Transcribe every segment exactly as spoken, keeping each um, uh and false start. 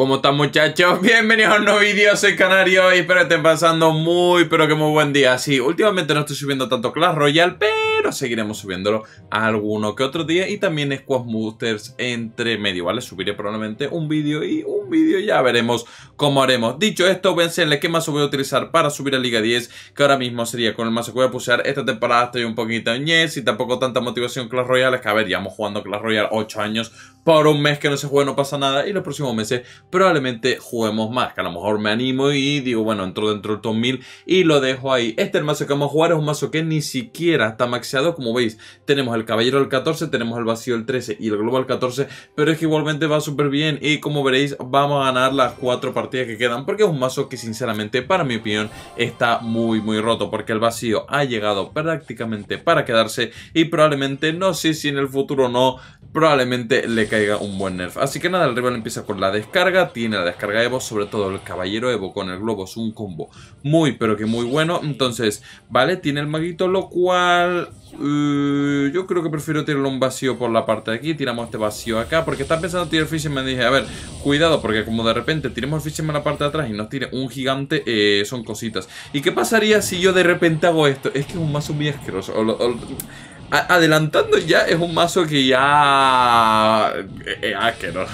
¿Cómo están, muchachos? Bienvenidos a un nuevo vídeo, soy Canario y espero que estén pasando muy pero que muy buen día. Sí, últimamente no estoy subiendo tanto Clash Royale, pero seguiremos subiéndolo alguno que otro día. Y también Squad Boosters entre medio, ¿vale? Subiré probablemente un vídeo y un vídeo, ya veremos cómo haremos. Dicho esto, voy a enseñarles qué mazo voy a utilizar para subir a Liga diez, que ahora mismo sería con el mazo que voy a pushear. Esta temporada estoy un poquito ñez y tampoco tanta motivación Clash Royale. Es que a ver, llevamos jugando Clash Royale ocho años, por un mes que no se juegue no pasa nada, y los próximos meses probablemente juguemos más, que a lo mejor me animo y digo, bueno, entro dentro del top mil y lo dejo ahí. Este el mazo que vamos a jugar es un mazo que ni siquiera está maxeado. Como veis, tenemos el caballero del catorce, tenemos el vacío del trece y el globo del catorce, pero es que igualmente va súper bien y como veréis vamos a ganar las cuatro partidas que quedan, porque es un mazo que sinceramente, para mi opinión, está muy muy roto, porque el vacío ha llegado prácticamente para quedarse y probablemente, no sé si en el futuro o no, probablemente le caiga un buen nerf. Así que nada, el rival empieza con la descarga, tiene la descarga Evo, sobre todo el caballero Evo con el globo es un combo muy pero que muy bueno. Entonces, vale, tiene el maguito, lo cual uh, yo creo que prefiero tirarlo un vacío por la parte de aquí. Tiramos este vacío acá, porque estaba pensando tirar Fisherman. Me dije, a ver, cuidado, porque como de repente tiremos el Fisherman a la parte de atrás y nos tire un gigante, eh, son cositas. ¿Y qué pasaría si yo de repente hago esto? Es que es un mazo muy asqueroso. O lo, o, adelantando ya, es un mazo que ya es asqueroso.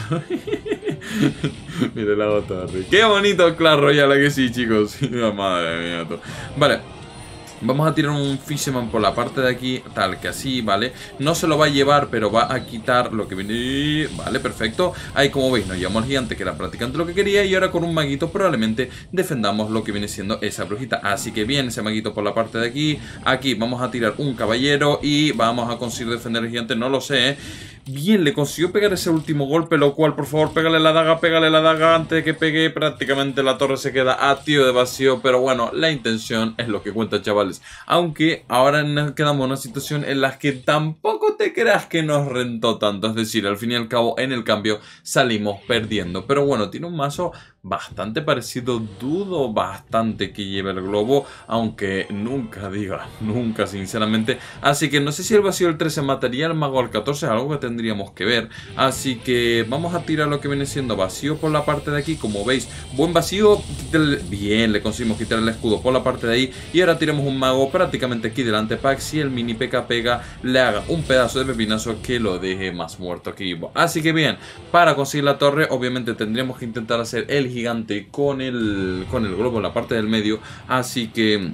Mire la torre. Qué bonito Clash Royale, que sí, chicos. Madre mía. Vale. Vamos a tirar un Fisherman por la parte de aquí, tal que así, ¿vale? No se lo va a llevar, pero va a quitar lo que viene. Vale, perfecto. Ahí, como veis, nos llevamos al gigante, que era prácticamente lo que quería. Y ahora con un maguito probablemente defendamos lo que viene siendo esa brujita. Así que bien, ese maguito por la parte de aquí. Aquí vamos a tirar un caballero y vamos a conseguir defender al gigante, no lo sé, ¿eh? Bien, le consiguió pegar ese último golpe, lo cual, por favor, pégale la daga, pégale la daga antes de que pegue. Prácticamente la torre se queda a tiro de vacío, pero bueno, la intención es lo que cuenta, chavales. Aunque ahora nos quedamos en una situación en la que tampoco te creas que nos rentó tanto. Es decir, al fin y al cabo, en el cambio salimos perdiendo. Pero bueno, tiene un mazo bastante parecido, dudo bastante que lleve el globo, aunque nunca diga, nunca sinceramente. Así que no sé si el vacío del trece mataría al mago al catorce, es algo que tendríamos que ver. Así que vamos a tirar lo que viene siendo vacío por la parte de aquí, como veis, buen vacío, quitarle, bien, le conseguimos quitar el escudo por la parte de ahí. Y ahora tiramos un mago prácticamente aquí delante, para que si el mini P K pega, le haga un pedazo de pepinazo que lo deje más muerto aquí. Así que bien, para conseguir la torre, obviamente tendríamos que intentar hacer el gigante con el, con el globo en la parte del medio. Así que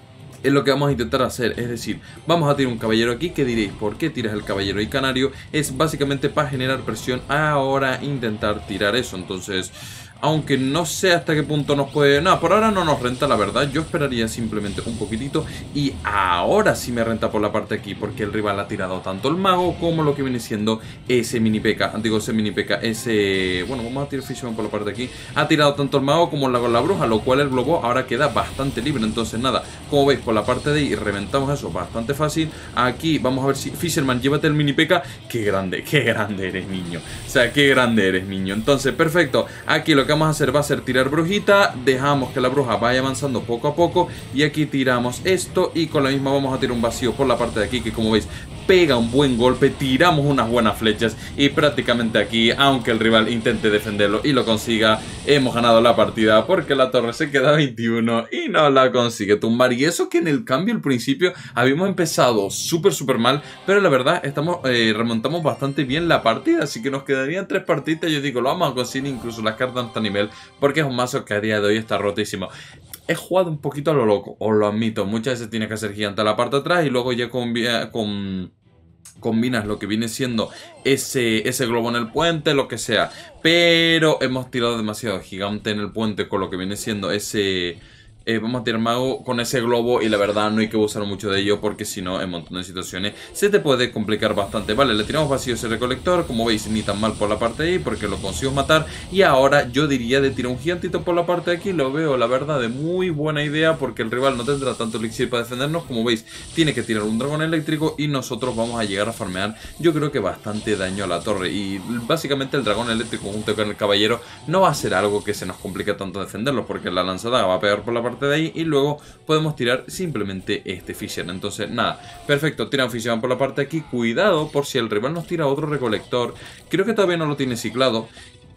es lo que vamos a intentar hacer, es decir, vamos a tirar un caballero aquí. Que diréis, ¿por qué tiras el caballero y canario? Es básicamente para generar presión, ahora intentar tirar eso. Entonces, aunque no sé hasta qué punto nos puede... No, por ahora no nos renta, la verdad. Yo esperaría simplemente un poquitito. Y ahora sí me renta por la parte de aquí, porque el rival ha tirado tanto el mago como lo que viene siendo ese mini P K. Digo, ese mini P K, ese... Bueno, vamos a tirar Fisherman por la parte de aquí. Ha tirado tanto el mago como la, la bruja, lo cual el globo ahora queda bastante libre. Entonces nada, como veis, por la parte de ahí reventamos eso bastante fácil. Aquí vamos a ver si... Fisherman, llévate el mini P K. Qué grande, qué grande eres, niño. O sea, qué grande eres, niño. Entonces, perfecto. Aquí lo que vamos a hacer va a ser tirar brujita, dejamos que la bruja vaya avanzando poco a poco y aquí tiramos esto y con la misma vamos a tirar un vacío por la parte de aquí, que como veis pega un buen golpe, tiramos unas buenas flechas y prácticamente aquí, aunque el rival intente defenderlo y lo consiga, hemos ganado la partida, porque la torre se queda a veintiuno y no la consigue tumbar. Y eso que en el cambio al principio habíamos empezado súper súper mal, pero la verdad estamos eh, remontamos bastante bien la partida, así que nos quedarían tres partidas. Yo digo, lo vamos a conseguir, incluso las cartas hasta nivel, porque es un mazo que a día de hoy está rotísimo. He jugado un poquito a lo loco, os lo admito. Muchas veces tienes que hacer gigante a la parte de atrás y luego ya con, con, combinas lo que viene siendo ese, ese globo en el puente, lo que sea. Pero hemos tirado demasiado gigante en el puente con lo que viene siendo ese... Eh, vamos a tirar mago con ese globo y la verdad no hay que usar mucho de ello, porque si no, en un montón de situaciones se te puede complicar bastante. Vale, le tiramos vacío ese recolector, como veis ni tan mal por la parte de ahí, porque lo consigo matar. Y ahora yo diría de tirar un gigantito por la parte de aquí. Lo veo la verdad de muy buena idea, porque el rival no tendrá tanto elixir para defendernos. Como veis, tiene que tirar un dragón eléctrico y nosotros vamos a llegar a farmear, yo creo que bastante daño a la torre. Y básicamente el dragón eléctrico junto con el caballero no va a ser algo que se nos complique tanto defenderlo, porque la lanzada va a pegar por la parte de ahí y luego podemos tirar simplemente este Fisherman. Entonces nada, perfecto, tira un Fisherman por la parte de aquí. Cuidado por si el rival nos tira otro recolector, creo que todavía no lo tiene ciclado.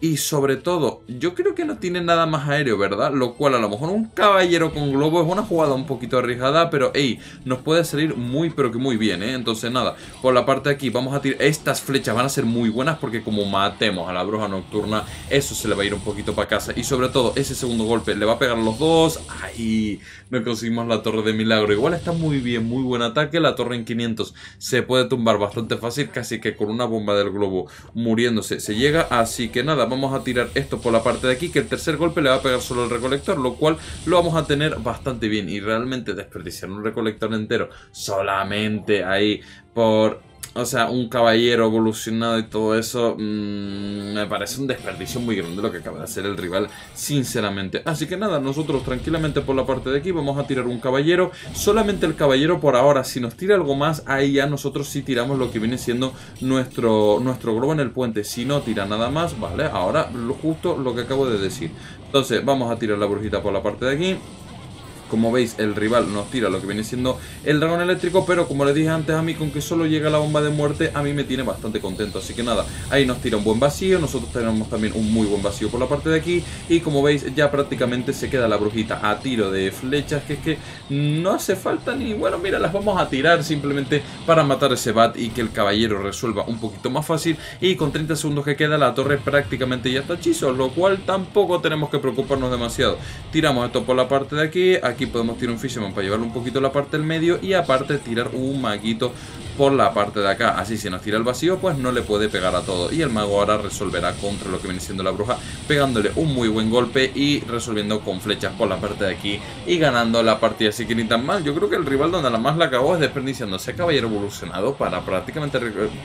Y sobre todo, yo creo que no tiene nada más aéreo, ¿verdad? Lo cual a lo mejor un caballero con globo es una jugada un poquito arriesgada, pero hey, nos puede salir muy pero que muy bien, ¿eh? Entonces nada, por la parte de aquí vamos a tirar, estas flechas van a ser muy buenas porque como matemos a la bruja nocturna, eso se le va a ir un poquito para casa. Y sobre todo, ese segundo golpe le va a pegar a los dos. ¡Ay! No conseguimos la torre de milagro. Igual está muy bien, muy buen ataque. La torre en quinientos se puede tumbar bastante fácil, casi que con una bomba del globo muriéndose se llega. Así que nada, vamos a tirar esto por la parte de aquí, que el tercer golpe le va a pegar solo al recolector, lo cual lo vamos a tener bastante bien. Y realmente desperdiciar un recolector entero solamente ahí por... O sea, un caballero evolucionado y todo eso, mmm, me parece un desperdicio muy grande lo que acaba de hacer el rival, sinceramente. Así que nada, nosotros tranquilamente por la parte de aquí vamos a tirar un caballero. Solamente el caballero por ahora. Si nos tira algo más, ahí ya nosotros sí tiramos lo que viene siendo nuestro, nuestro globo en el puente. Si no tira nada más, vale, ahora lo, justo lo que acabo de decir. Entonces vamos a tirar la brujita por la parte de aquí. Como veis, el rival nos tira lo que viene siendo el dragón eléctrico, pero como les dije antes, a mí con que solo llega la bomba de muerte, a mí me tiene bastante contento. Así que nada, ahí nos tira un buen vacío, nosotros tenemos también un muy buen vacío por la parte de aquí. Y como veis, ya prácticamente se queda la brujita a tiro de flechas, que es que no hace falta ni... Bueno, mira, las vamos a tirar simplemente para matar ese bat y que el caballero resuelva un poquito más fácil. Y con treinta segundos que queda, la torre prácticamente ya está hechizo, lo cual tampoco tenemos que preocuparnos demasiado. Tiramos esto por la parte de aquí. Aquí podemos tirar un Fisherman para llevarle un poquito la parte del medio y aparte tirar un maguito por la parte de acá. Así si nos tira el vacío, pues no le puede pegar a todo. Y el mago ahora resolverá contra lo que viene siendo la bruja, pegándole un muy buen golpe y resolviendo con flechas por la parte de aquí y ganando la partida. Así que ni tan mal. Yo creo que el rival donde la más la acabó es desperdiciando ese caballero evolucionado para prácticamente...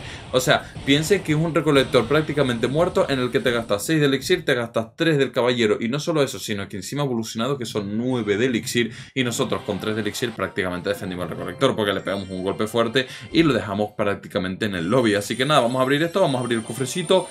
O sea, piense que es un recolector prácticamente muerto en el que te gastas seis de elixir, te gastas tres del caballero. Y no solo eso, sino que encima evolucionado que son nueve de elixir. Y nosotros con tres de elixir prácticamente defendimos al recolector porque le pegamos un golpe fuerte y lo dejamos prácticamente en el lobby. Así que nada, vamos a abrir esto, vamos a abrir el cofrecito.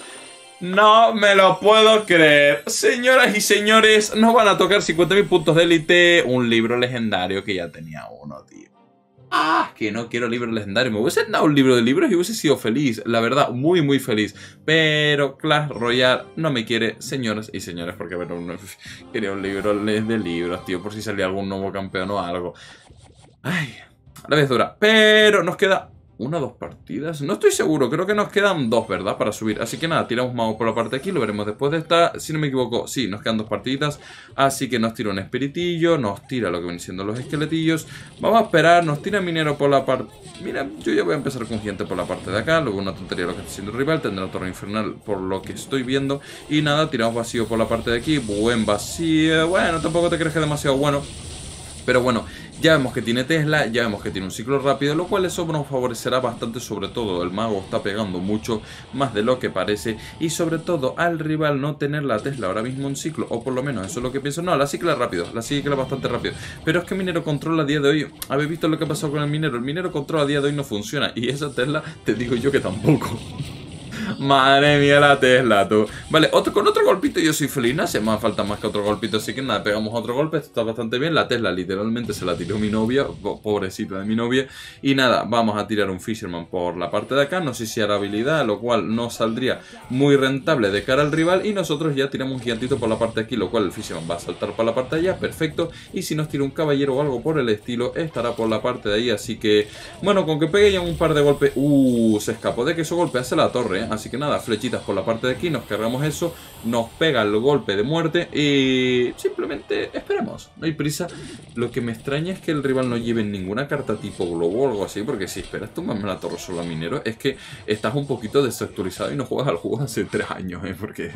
No me lo puedo creer. Señoras y señores, nos van a tocar cincuenta mil puntos de élite. Un libro legendario que ya tenía uno, tío. Ah, que no quiero libro legendario. Me hubiese dado un libro de libros y hubiese sido feliz. La verdad, muy muy feliz. Pero Clash Royale no me quiere, señoras y señores. Porque bueno, no, quería un libro de libros, tío. Por si salía algún nuevo campeón o algo. Ay, la vez dura. Pero nos queda una o dos partidas. No estoy seguro, creo que nos quedan dos, ¿verdad? Para subir. Así que nada, tiramos mago por la parte de aquí. Lo veremos después de esta. Si no me equivoco, sí, nos quedan dos partidas. Así que nos tira un espiritillo. Nos tira lo que vienen siendo los esqueletillos. Vamos a esperar, nos tira minero por la parte... Mira, yo ya voy a empezar con gente por la parte de acá. Luego una tontería lo que está haciendo el rival. Tendrá torre infernal por lo que estoy viendo. Y nada, tiramos vacío por la parte de aquí. Buen vacío. Bueno, tampoco te crees que es demasiado bueno. Pero bueno, ya vemos que tiene Tesla, ya vemos que tiene un ciclo rápido, lo cual eso nos favorecerá bastante. Sobre todo el mago está pegando mucho más de lo que parece. Y sobre todo al rival no tener la Tesla ahora mismo en ciclo, o por lo menos eso es lo que pienso. No, la cicla rápido, la cicla bastante rápido. Pero es que Minero Control a día de hoy, ¿habéis visto lo que ha pasado con el Minero? El Minero Control a día de hoy no funciona. Y esa Tesla, te digo yo que tampoco. Madre mía la Tesla, tú. Vale, otro, con otro golpito yo soy feliz. No hace más falta más que otro golpito. Así que nada, pegamos otro golpe. Esto está bastante bien. La Tesla literalmente se la tiró mi novia. Pobrecita de mi novia. Y nada, vamos a tirar un Fisherman por la parte de acá. No sé si hará habilidad, lo cual no saldría muy rentable de cara al rival. Y nosotros ya tiramos un gigantito por la parte de aquí, lo cual el Fisherman va a saltar por la parte de allá. Perfecto. Y si nos tira un caballero o algo por el estilo, estará por la parte de ahí. Así que, bueno, con que pegue ya un par de golpes. Uh, se escapó de que eso golpease la torre, ¿eh? Así que nada, flechitas por la parte de aquí, nos cargamos eso, nos pega el golpe de muerte y simplemente esperemos, no hay prisa. Lo que me extraña es que el rival no lleve ninguna carta tipo globo o algo así, porque si esperas tumbarme la torre solo a minero, es que estás un poquito desactualizado y no juegas al juego hace tres años, ¿eh? Porque...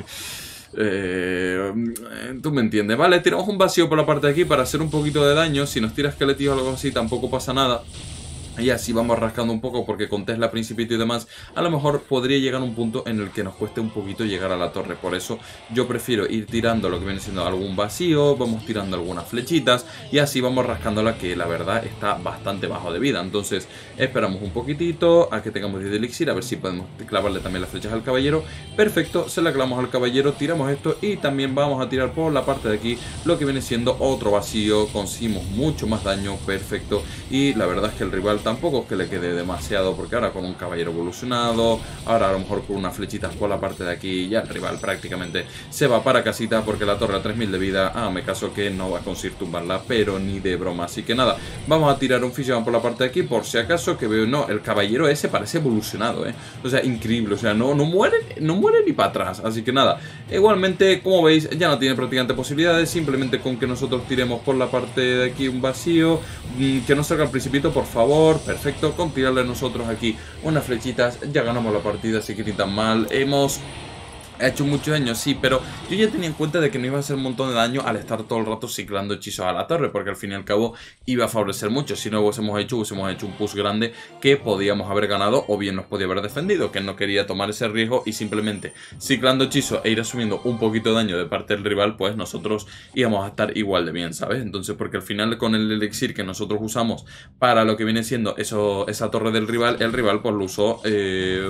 Eh, tú me entiendes, vale, tiramos un vacío por la parte de aquí para hacer un poquito de daño. Si nos tira esqueletillos o algo así tampoco pasa nada. Y así vamos rascando un poco porque con Tesla, Principito y demás a lo mejor podría llegar a un punto en el que nos cueste un poquito llegar a la torre. Por eso yo prefiero ir tirando lo que viene siendo algún vacío, vamos tirando algunas flechitas y así vamos rascándola, que la verdad está bastante bajo de vida. Entonces esperamos un poquitito a que tengamos diez de elixir, a ver si podemos clavarle también las flechas al caballero. Perfecto, se la clavamos al caballero, tiramos esto y también vamos a tirar por la parte de aquí lo que viene siendo otro vacío. Conseguimos mucho más daño, perfecto. Y la verdad es que el rival tampoco es que le quede demasiado, porque ahora con un caballero evolucionado, ahora a lo mejor con unas flechitas por la parte de aquí, ya el rival prácticamente se va para casita, porque la torre a tres mil de vida, ah, me caso que no va a conseguir tumbarla, pero ni de broma. Así que nada, vamos a tirar un Fisherman por la parte de aquí, por si acaso, que veo, no, el caballero ese parece evolucionado, eh, o sea, increíble, o sea, no, no muere, no muere ni para atrás. Así que nada, igualmente, como veis, ya no tiene prácticamente posibilidades, simplemente con que nosotros tiremos por la parte de aquí un vacío, que no salga el principito, por favor. Perfecto, con tirarle nosotros aquí unas flechitas ya ganamos la partida, así que ni tan mal. Hemos ha hecho mucho daño, sí, pero yo ya tenía en cuenta de que no iba a hacer un montón de daño al estar todo el rato ciclando hechizos a la torre, porque al fin y al cabo iba a favorecer mucho. Si no hubiésemos hecho, hubiésemos hecho un push grande que podíamos haber ganado, o bien nos podía haber defendido, que no quería tomar ese riesgo y simplemente ciclando hechizos e ir asumiendo un poquito de daño de parte del rival, pues nosotros íbamos a estar igual de bien, ¿sabes? Entonces, porque al final con el elixir que nosotros usamos para lo que viene siendo eso, esa torre del rival, el rival pues lo usó... Eh,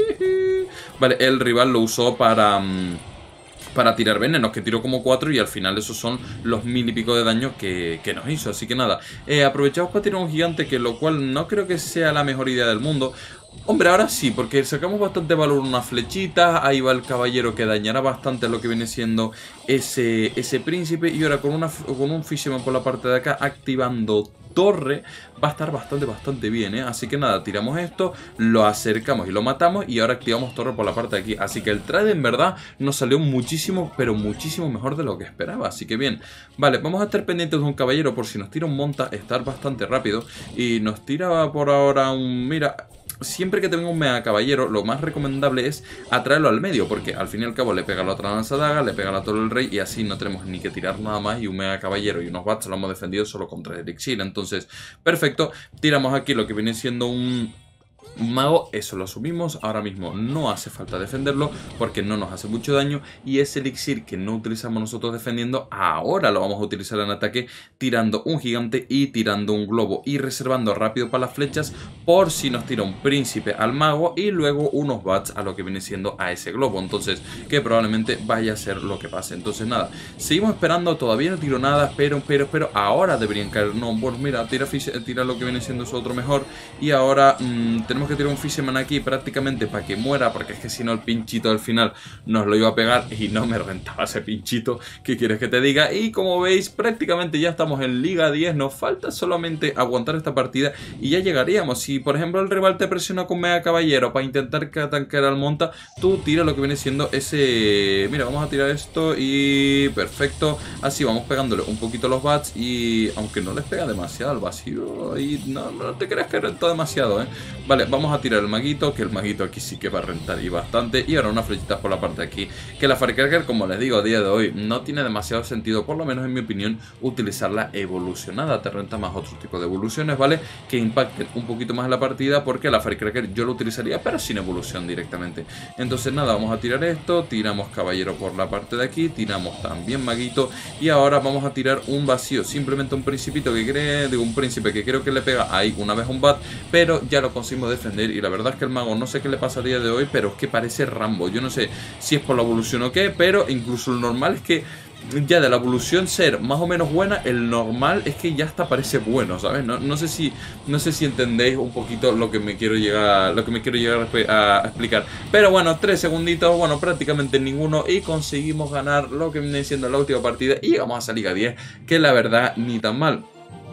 Vale, el rival lo usó para... Um, para tirar venenos, que tiró como cuatro y al final esos son los mil y pico de daño que, que nos hizo. Así que nada, eh, aprovechamos para tirar un gigante, que lo cual no creo que sea la mejor idea del mundo. Hombre, ahora sí, porque sacamos bastante valor unas flechitas. Ahí va el caballero que dañará bastante lo que viene siendo ese, ese príncipe. Y ahora con, una, con un Fisherman por la parte de acá activando torre va a estar bastante, bastante bien, ¿eh? Así que nada, tiramos esto, lo acercamos y lo matamos y ahora activamos torre por la parte de aquí. Así que el trade en verdad nos salió muchísimo, pero muchísimo mejor de lo que esperaba. Así que bien, vale, vamos a estar pendientes de un caballero por si nos tira un monta, estar bastante rápido. Y nos tira por ahora un... Mira... Siempre que tenga un mega caballero, lo más recomendable es atraerlo al medio, porque al fin y al cabo le pega la otra lanzadaga, le pega la torre del rey y así no tenemos ni que tirar nada más. Y un mega caballero y unos bats lo hemos defendido solo contra el elixir. Entonces, perfecto, tiramos aquí lo que viene siendo un... Un mago, eso lo asumimos. Ahora mismo no hace falta defenderlo porque no nos hace mucho daño. Y ese elixir que no utilizamos nosotros defendiendo, ahora lo vamos a utilizar en ataque, tirando un gigante y tirando un globo y reservando rápido para las flechas por si nos tira un príncipe al mago y luego unos bats a lo que viene siendo a ese globo. Entonces, que probablemente vaya a ser lo que pase. Entonces nada, seguimos esperando, todavía no tiro nada, pero, pero, pero ahora deberían caer. No, bueno, mira, tira, tira lo que viene siendo eso otro mejor. Y ahora mmm, tenemos que tirar un Fisherman aquí prácticamente para que muera, porque es que si no el pinchito al final nos lo iba a pegar y no me rentaba ese pinchito. ¿Qué quieres que te diga? Y como veis, prácticamente ya estamos en Liga diez, nos falta solamente aguantar esta partida y ya llegaríamos. Si por ejemplo el rival te presiona con mega caballero para intentar tanquear al monta, tú tira lo que viene siendo ese... Mira, vamos a tirar esto y perfecto, así vamos pegándole un poquito los bats y aunque no les pega demasiado al vacío y no, no te creas que renta demasiado, ¿eh? Vale, vamos a tirar el maguito, que el maguito aquí sí que va a rentar y bastante. Y ahora unas flechitas por la parte de aquí, que la Firecracker, como les digo, a día de hoy no tiene demasiado sentido, por lo menos en mi opinión, utilizarla evolucionada. Te renta más otro tipo de evoluciones, ¿vale? Que impacten un poquito más la partida, porque la Firecracker yo lo utilizaría, pero sin evolución directamente. Entonces nada, vamos a tirar esto, tiramos caballero por la parte de aquí, tiramos también maguito y ahora vamos a tirar un vacío, simplemente un principito que cree, de un príncipe que creo que le pega ahí una vez un bat, pero ya lo conseguimos defender. Y la verdad es que el mago no sé qué le pasa a día de hoy, pero es que parece Rambo. Yo no sé si es por la evolución o qué, pero incluso lo normal es que ya de la evolución ser más o menos buena, el normal es que ya hasta parece bueno, ¿sabes? No, no sé si no sé si entendéis un poquito lo que me quiero llegar lo que me quiero llegar a, a explicar. Pero bueno, tres segunditos, bueno, prácticamente ninguno y conseguimos ganar lo que viene siendo la última partida y llegamos a esa Liga diez, que la verdad ni tan mal.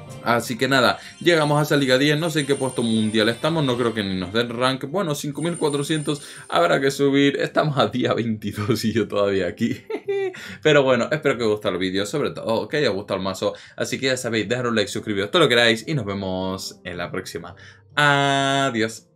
Así que nada, llegamos a esa Liga diez, no sé en qué puesto mundial estamos, no creo que ni nos den rank. Bueno, cinco mil cuatrocientos, habrá que subir, estamos a día veintidós y yo todavía aquí. Pero bueno, espero que os guste el vídeo, sobre todo que haya gustado el mazo. Así que ya sabéis, dejar un like, suscribiros, todo lo que queráis y nos vemos en la próxima. Adiós.